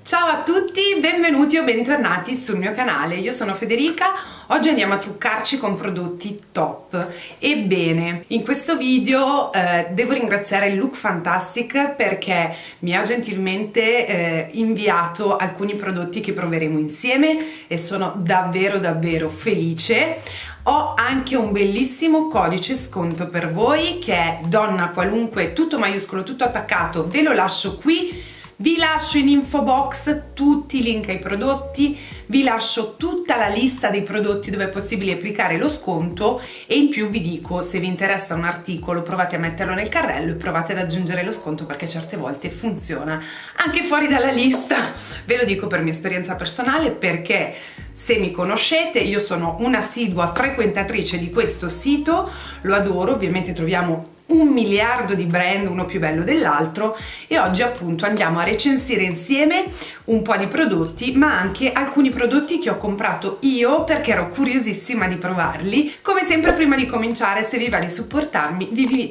Ciao a tutti, benvenuti o bentornati sul mio canale. Io sono Federica, oggi andiamo a truccarci con prodotti top. Ebbene, in questo video devo ringraziare Look Fantastic perché mi ha gentilmente inviato alcuni prodotti che proveremo insieme e sono davvero felice. Ho anche un bellissimo codice sconto per voi che è Donna Qualunque, tutto maiuscolo, tutto attaccato, ve lo lascio qui. Vi lascio in info box tutti i link ai prodotti, vi lascio tutta la lista dei prodotti dove è possibile applicare lo sconto e in più vi dico, se vi interessa un articolo provate a metterlo nel carrello e provate ad aggiungere lo sconto perché certe volte funziona anche fuori dalla lista. Ve lo dico per mia esperienza personale perché se mi conoscete io sono un'assidua frequentatrice di questo sito, lo adoro, ovviamente troviamo un miliardo di brand, uno più bello dell'altro, e oggi appunto andiamo a recensire insieme un po' di prodotti, ma anche alcuni prodotti che ho comprato io perché ero curiosissima di provarli. Come sempre, prima di cominciare, se vi va di supportarmi, vi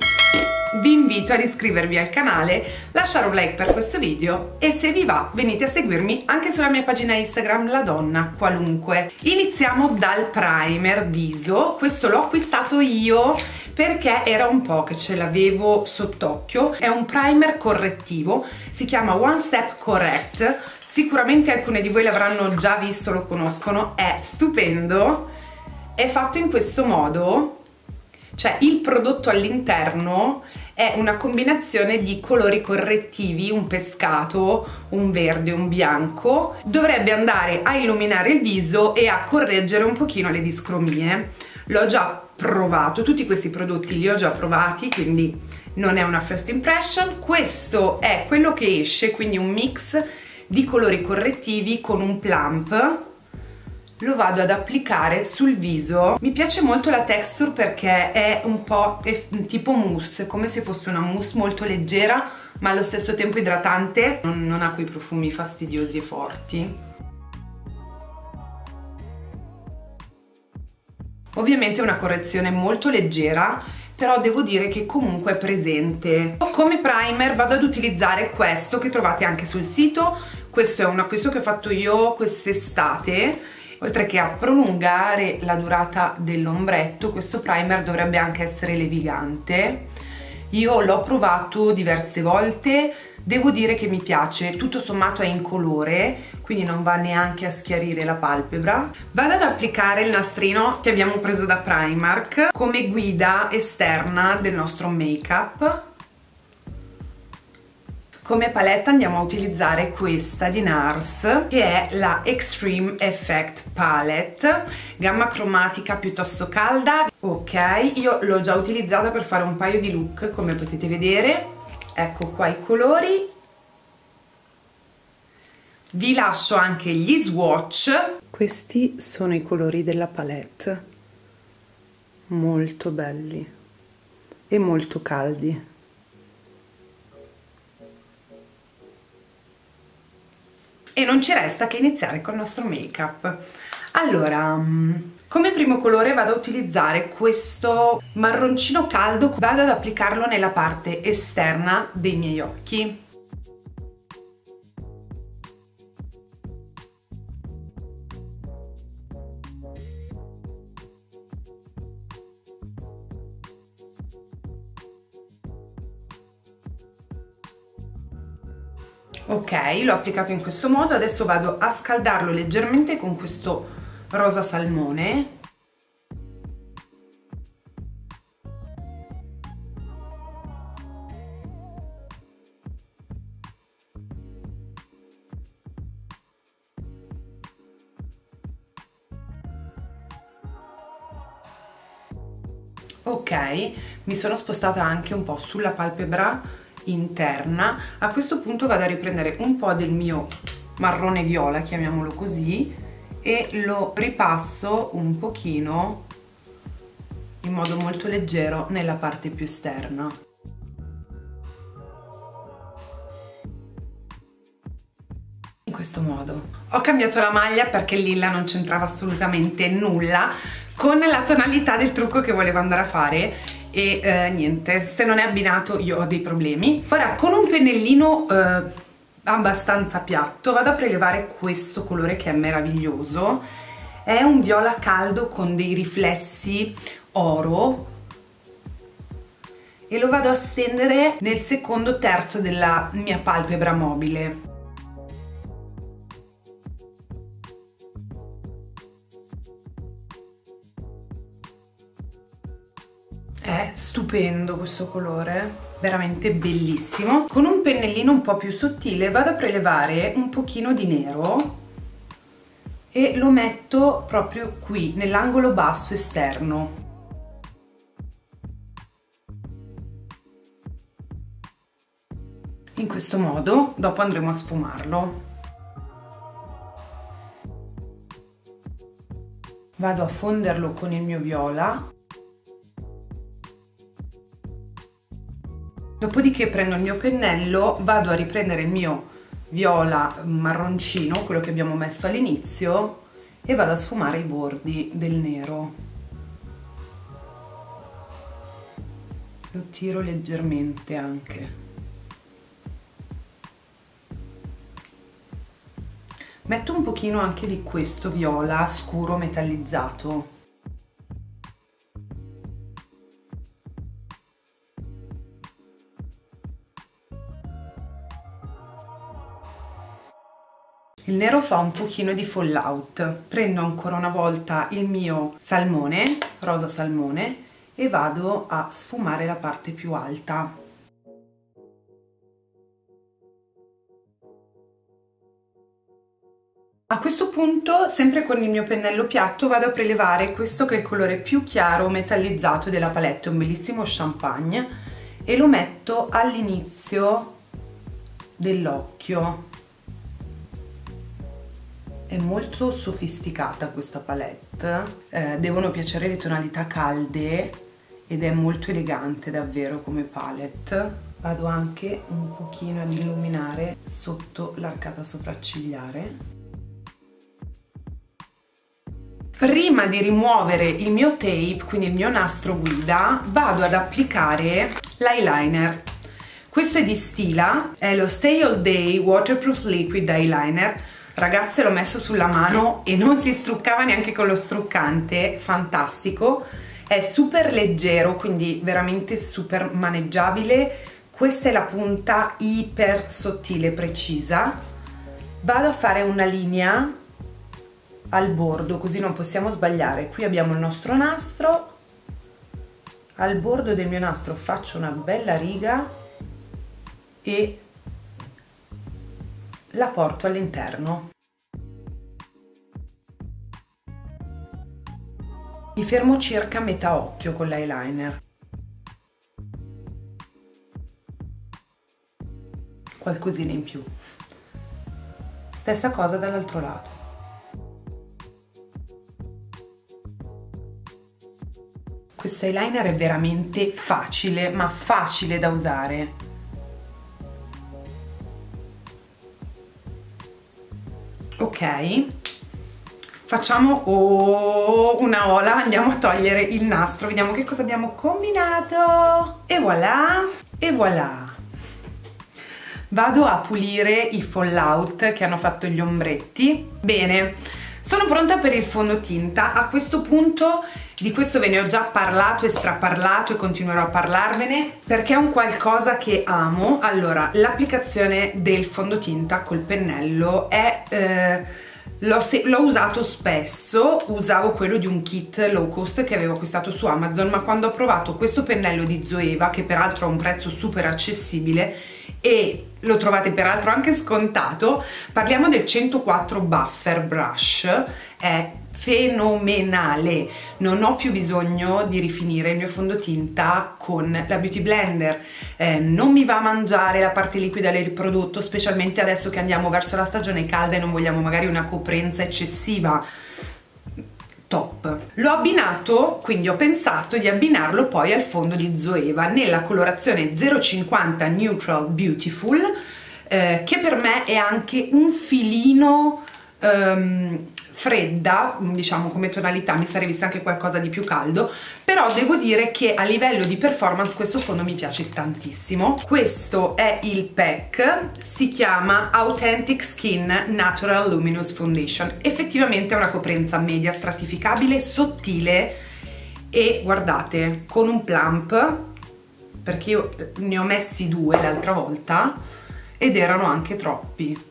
invito ad iscrivervi al canale, lasciare un like per questo video e se vi va venite a seguirmi anche sulla mia pagina Instagram La Donna Qualunque. Iniziamo dal primer viso. Questo l'ho acquistato io perché era un po' che ce l'avevo sott'occhio. È un primer correttivo, si chiama One Step Correct, sicuramente alcune di voi l'avranno già visto, lo conoscono, è stupendo, è fatto in questo modo, cioè il prodotto all'interno è una combinazione di colori correttivi, un pescato, un verde, un bianco, dovrebbe andare a illuminare il viso e a correggere un pochino le discromie. L'ho già provato, tutti questi prodotti li ho già provati, quindi non è una first impression. Questo è quello che esce, quindi un mix di colori correttivi con un plump. Lo vado ad applicare sul viso. Mi piace molto la texture perché è un po' tipo mousse, come se fosse una mousse molto leggera ma allo stesso tempo idratante, non ha quei profumi fastidiosi e forti. Ovviamente è una correzione molto leggera, però devo dire che comunque è presente. Come primer vado ad utilizzare questo che trovate anche sul sito. Questo è un acquisto che ho fatto io quest'estate. Oltre che a prolungare la durata dell'ombretto, questo primer dovrebbe anche essere levigante. Io l'ho provato diverse volte, devo dire che mi piace, tutto sommato è incolore, quindi non va neanche a schiarire la palpebra. Vado ad applicare il nastrino che abbiamo preso da Primark come guida esterna del nostro make-up. Come palette andiamo a utilizzare questa di NARS che è la Extreme Effect Palette, gamma cromatica piuttosto calda. Ok, io l'ho già utilizzata per fare un paio di look, come potete vedere. Ecco qua i colori. Vi lascio anche gli swatch. Questi sono i colori della palette, molto belli e molto caldi. E non ci resta che iniziare col nostro make-up. Allora, come primo colore vado a utilizzare questo marroncino caldo, vado ad applicarlo nella parte esterna dei miei occhi. Ok, l'ho applicato in questo modo, adesso vado a scaldarlo leggermente con questo rosa salmone. Ok, mi sono spostata anche un po' sulla palpebra interna. A questo punto vado a riprendere un po' del mio marrone viola, chiamiamolo così, e lo ripasso un pochino in modo molto leggero nella parte più esterna. In questo modo. Ho cambiato la maglia perché il lilla non c'entrava assolutamente nulla con la tonalità del trucco che volevo andare a fare e niente, se non è abbinato io ho dei problemi. Ora con un pennellino abbastanza piatto, vado a prelevare questo colore che è meraviglioso, è un viola caldo con dei riflessi oro e lo vado a stendere nel secondo terzo della mia palpebra mobile. È stupendo questo colore, veramente bellissimo. Con un pennellino un po' più sottile vado a prelevare un pochino di nero e lo metto proprio qui, nell'angolo basso esterno. In questo modo, dopo andremo a sfumarlo. Vado a fonderlo con il mio viola. Dopodiché prendo il mio pennello, vado a riprendere il mio viola marroncino, quello che abbiamo messo all'inizio, e vado a sfumare i bordi del nero. Lo tiro leggermente anche. Metto un pochino anche di questo viola scuro metallizzato. Il nero fa un pochino di fallout. Prendo ancora una volta il mio salmone, rosa salmone, e vado a sfumare la parte più alta. A questo punto, sempre con il mio pennello piatto, vado a prelevare questo che è il colore più chiaro metallizzato della palette, un bellissimo champagne, e lo metto all'inizio dell'occhio. È molto sofisticata questa palette, devono piacere le tonalità calde ed è molto elegante davvero come palette. Vado anche un pochino ad illuminare sotto l'arcata sopraccigliare. Prima di rimuovere il mio tape, quindi il mio nastro guida, vado ad applicare l'eyeliner. Questo è di Stila, è lo Stay All Day Waterproof Liquid Eyeliner. Ragazze, l'ho messo sulla mano e non si struccava neanche con lo struccante, fantastico. È super leggero, quindi veramente super maneggiabile. Questa è la punta iper sottile, precisa. Vado a fare una linea al bordo, così non possiamo sbagliare. Qui abbiamo il nostro nastro, al bordo del mio nastro faccio una bella riga e la porto all'interno. Mi fermo circa a metà occhio con l'eyeliner. Qualcosina in più. Stessa cosa dall'altro lato. Questo eyeliner è veramente facile, ma facile da usare. Ok, facciamo una ola, andiamo a togliere il nastro, vediamo che cosa abbiamo combinato. E voilà, e voilà. Vado a pulire i fallout che hanno fatto gli ombretti. Bene, sono pronta per il fondotinta. A questo punto di questo ve ne ho già parlato e straparlato e continuerò a parlarvene perché è un qualcosa che amo. Allora, l'applicazione del fondotinta col pennello è l'ho usato spesso, usavo quello di un kit low cost che avevo acquistato su Amazon, ma quando ho provato questo pennello di Zoeva, che peraltro ha un prezzo super accessibile e lo trovate peraltro anche scontato, parliamo del 104 Buffer Brush, è fenomenale. Non ho più bisogno di rifinire il mio fondotinta con la Beauty Blender, non mi va a mangiare la parte liquida del prodotto, specialmente adesso che andiamo verso la stagione calda e non vogliamo magari una coprenza eccessiva. Top. L'ho abbinato, quindi ho pensato di abbinarlo poi al fondo di Zoeva nella colorazione 050 Neutral Beautiful, che per me è anche un filino fredda, diciamo come tonalità, mi sarei vista anche qualcosa di più caldo, però devo dire che a livello di performance questo fondo mi piace tantissimo. Questo è il pack, si chiama Authentic Skin Natural Luminous Foundation. Effettivamente è una coprenza media stratificabile, sottile e guardate, con un plump, perché io ne ho messi 2 l'altra volta ed erano anche troppi.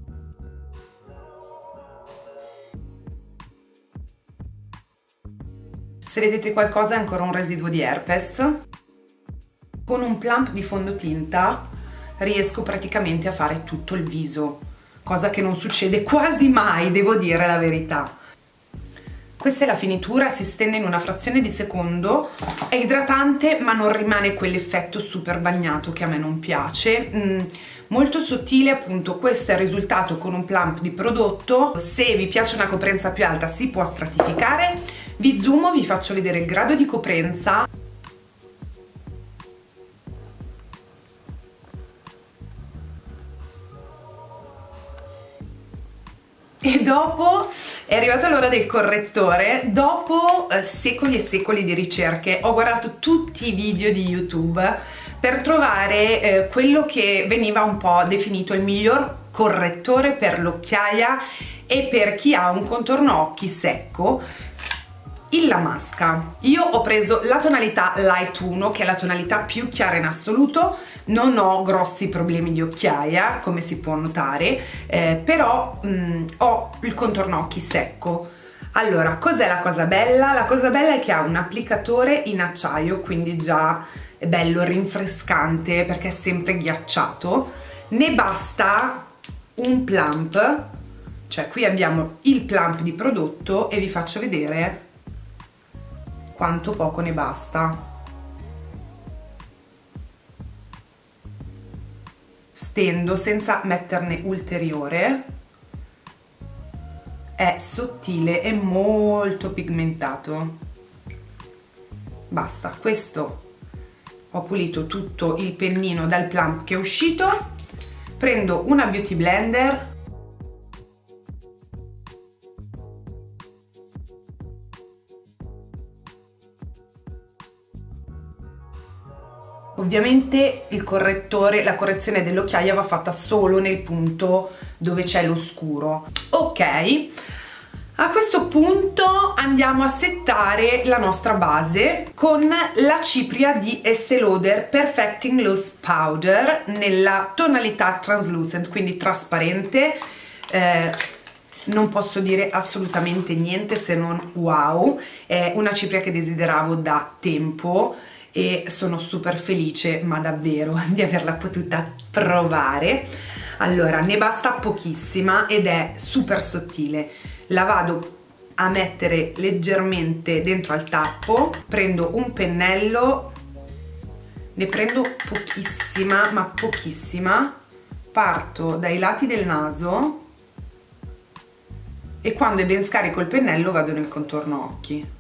Se vedete qualcosa è ancora un residuo di herpes. Con un plump di fondotinta riesco praticamente a fare tutto il viso, cosa che non succede quasi mai, devo dire la verità. Questa è la finitura, si stende in una frazione di secondo, è idratante ma non rimane quell'effetto super bagnato che a me non piace. Molto sottile, appunto. Questo è il risultato con un plump di prodotto. Se vi piace una coprenza più alta si può stratificare. Vi zoomo, vi faccio vedere il grado di coprenza. E dopo è arrivata l'ora del correttore. Dopo secoli e secoli di ricerche ho guardato tutti i video di YouTube per trovare quello che veniva un po' definito il miglior correttore per l'occhiaia e per chi ha un contorno occhi secco. Il Lamasca. Io ho preso la tonalità Light 1, che è la tonalità più chiara in assoluto. Non ho grossi problemi di occhiaia, come si può notare, però ho il contorno occhi secco. Allora, cos'è la cosa bella? La cosa bella è che ha un applicatore in acciaio, quindi già è bello rinfrescante perché è sempre ghiacciato. Ne basta un plump, cioè qui abbiamo il plump di prodotto e vi faccio vedere quanto poco ne basta. Stendo senza metterne ulteriore, è sottile e molto pigmentato. Basta. Questo ho pulito tutto il pennino dal plump che è uscito, prendo una beauty blender, ovviamente il correttore, la correzione dell'occhiaia va fatta solo nel punto dove c'è lo scuro. Ok, a questo punto andiamo a settare la nostra base con la cipria di Estée Lauder Perfecting Loose Powder nella tonalità translucent, quindi trasparente. Non posso dire assolutamente niente se non wow, è una cipria che desideravo da tempo e sono super felice, ma davvero, di averla potuta provare. Allora, ne basta pochissima ed è super sottile. La vado a mettere leggermente dentro al tappo, prendo un pennello, ne prendo pochissima, ma pochissima, parto dai lati del naso e quando è ben scarico il pennello vado nel contorno occhi.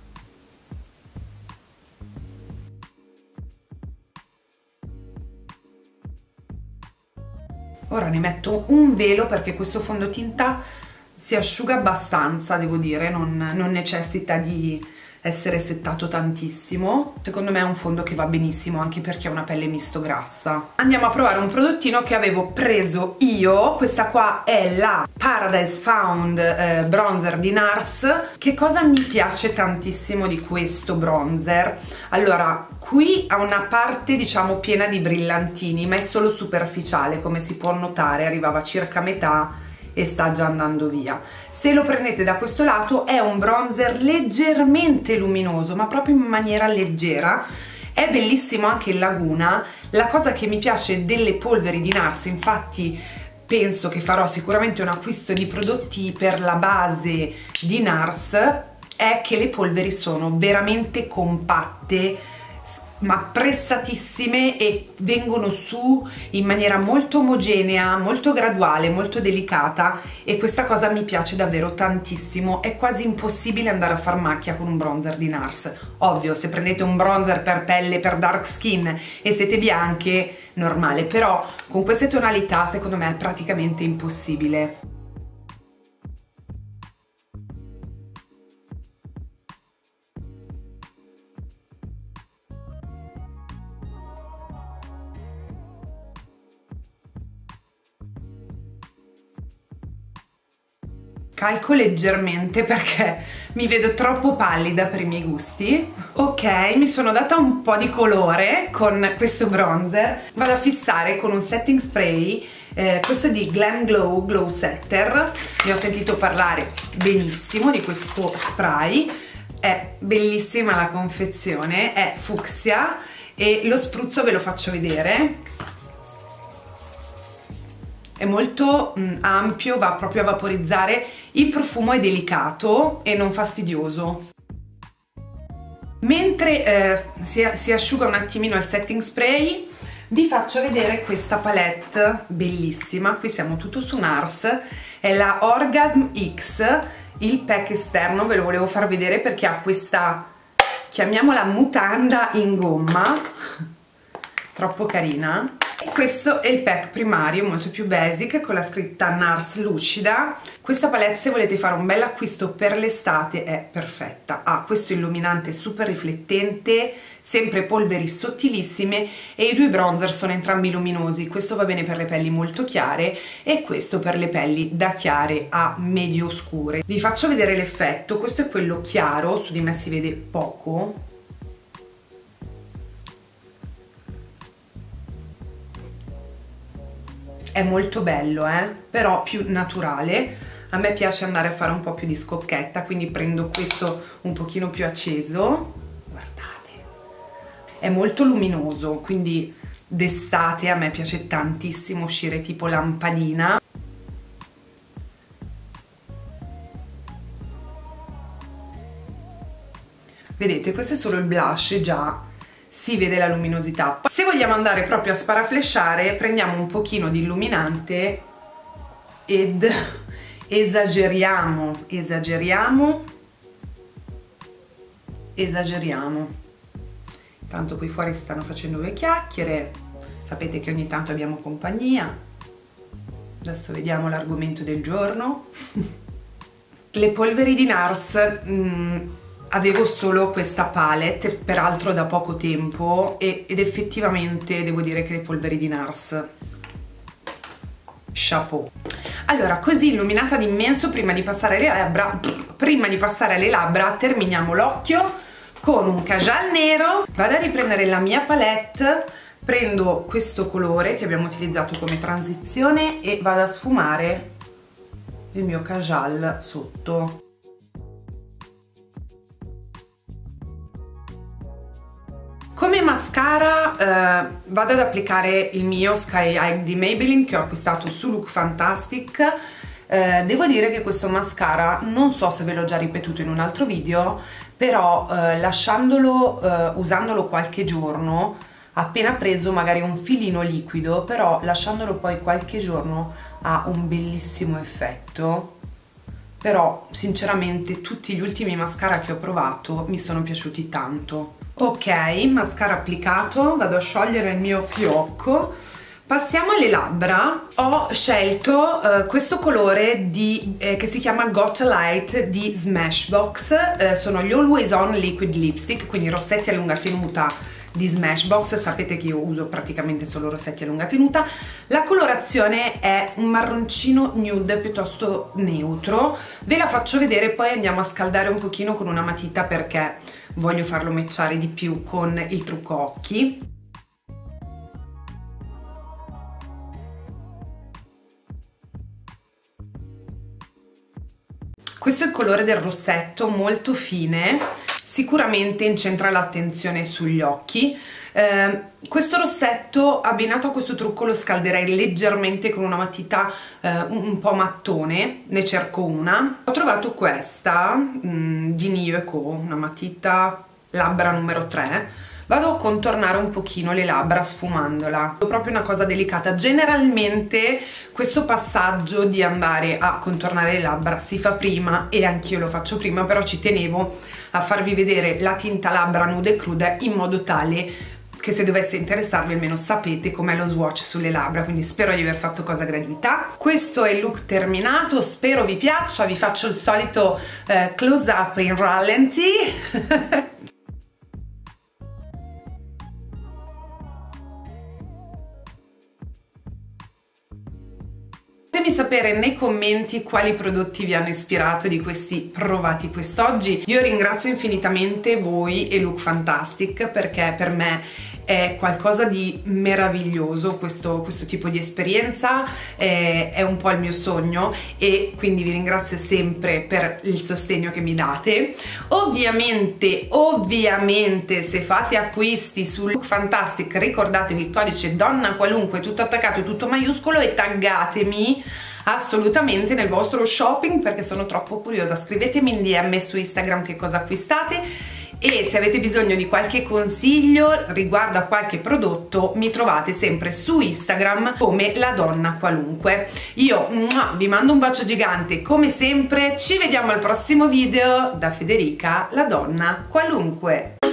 Ora ne metto un velo perché questo fondotinta si asciuga abbastanza, devo dire, non necessita di essere settato tantissimo. Secondo me è un fondo che va benissimo anche per chi ha una pelle misto grassa. Andiamo a provare un prodottino che avevo preso io. Questa qua è la Paradise Found bronzer di NARS. Che cosa mi piace tantissimo di questo bronzer? Allora, qui ha una parte diciamo piena di brillantini, ma è solo superficiale, come si può notare, arrivava circa a metà e sta già andando via. Se lo prendete da questo lato è un bronzer leggermente luminoso, ma proprio in maniera leggera. È bellissimo anche in laguna. La cosa che mi piace delle polveri di NARS, infatti penso che farò sicuramente un acquisto di prodotti per la base di NARS, è che le polveri sono veramente compatte, ma pressatissime e vengono su in maniera molto omogenea, molto graduale, molto delicata, e questa cosa mi piace davvero tantissimo. È quasi impossibile andare a far macchia con un bronzer di NARS. Ovvio, se prendete un bronzer per pelle, per dark skin e siete bianche, normale, però con queste tonalità secondo me è praticamente impossibile. calco leggermente perché mi vedo troppo pallida per i miei gusti. Ok, mi sono data un po' di colore con questo bronzer. Vado a fissare con un setting spray, questo è di Glam Glow Glow Setter. Ne ho sentito parlare benissimo di questo spray, è bellissima la confezione, è fucsia e lo spruzzo ve lo faccio vedere. È molto ampio, va proprio a vaporizzare, il profumo è delicato e non fastidioso. Mentre si asciuga un attimino il setting spray, vi faccio vedere questa palette bellissima. Qui siamo tutto su NARS, è la Orgasm X, il pack esterno ve lo volevo far vedere perché ha questa, chiamiamola mutanda in gomma, troppo carina. E questo è il pack primario, molto più basic, con la scritta NARS lucida. Questa palette, se volete fare un bel acquisto per l'estate, è perfetta. Ha questo illuminante super riflettente, sempre polveri sottilissime, e i due bronzer sono entrambi luminosi. Questo va bene per le pelli molto chiare e questo per le pelli da chiare a medio scure. Vi faccio vedere l'effetto. Questo è quello chiaro, su di me si vede poco. È molto bello, però più naturale. A me piace andare a fare un po' più di scocchetta, quindi prendo questo un pochino più acceso. Guardate, è molto luminoso, quindi d'estate a me piace tantissimo uscire tipo lampadina. Vedete, questo è solo il blush, già si vede la luminosità. Se vogliamo andare proprio a sparaflesciare, prendiamo un pochino di illuminante ed esageriamo. Tanto qui fuori si stanno facendo le chiacchiere, sapete che ogni tanto abbiamo compagnia. Adesso vediamo l'argomento del giorno. Le polveri di NARS, avevo solo questa palette, peraltro da poco tempo, ed effettivamente devo dire che le polveri di NARS, chapeau. Allora, così illuminata d'immenso, prima di passare alle labbra, terminiamo l'occhio con un kajal nero. Vado a riprendere la mia palette, prendo questo colore che abbiamo utilizzato come transizione e vado a sfumare il mio kajal sotto. Come mascara vado ad applicare il mio Sky High di Maybelline che ho acquistato su Look Fantastic. Devo dire che questo mascara, non so se ve l'ho già ripetuto in un altro video, però usandolo qualche giorno, appena preso magari un filino liquido, però lasciandolo poi qualche giorno ha un bellissimo effetto. Però sinceramente tutti gli ultimi mascara che ho provato mi sono piaciuti tanto. Ok, mascara applicato, vado a sciogliere il mio fiocco. Passiamo alle labbra. Ho scelto questo colore che si chiama Got a Light di Smashbox. Sono gli Always On Liquid Lipstick, quindi rossetti a lunga tenuta di Smashbox. Sapete che io uso praticamente solo rossetti a lunga tenuta. La colorazione è un marroncino nude piuttosto neutro. Ve la faccio vedere, poi andiamo a scaldare un pochino con una matita perché voglio farlo matchare di più con il trucco occhi. Questo è il colore del rossetto, molto fine, sicuramente incentra l'attenzione sugli occhi. Questo rossetto abbinato a questo trucco lo scalderei leggermente con una matita un po' mattone, ne cerco una. Ho trovato questa di Nio & Co, una matita labbra numero 3. Vado a contornare un pochino le labbra sfumandola, è proprio una cosa delicata. Generalmente questo passaggio di andare a contornare le labbra si fa prima e anch'io lo faccio prima, però ci tenevo a farvi vedere la tinta labbra nuda e cruda in modo tale che se dovesse interessarvi almeno sapete com'è lo swatch sulle labbra, quindi spero di aver fatto cosa gradita. Questo è il look terminato, spero vi piaccia, vi faccio il solito close up in rallenti. Fatemi sapere nei commenti quali prodotti vi hanno ispirato di questi provati quest'oggi. Io ringrazio infinitamente voi e Lookfantastic, perché per me è qualcosa di meraviglioso questo tipo di esperienza, è un po' il mio sogno e quindi vi ringrazio sempre per il sostegno che mi date. Ovviamente se fate acquisti su Lookfantastic ricordatevi il codice donna qualunque tutto attaccato, tutto maiuscolo, e taggatemi assolutamente nel vostro shopping perché sono troppo curiosa. Scrivetemi in DM su Instagram che cosa acquistate, e se avete bisogno di qualche consiglio riguardo a qualche prodotto mi trovate sempre su Instagram come la donna qualunque. Io vi mando un bacio gigante come sempre, ci vediamo al prossimo video da Federica, la donna qualunque.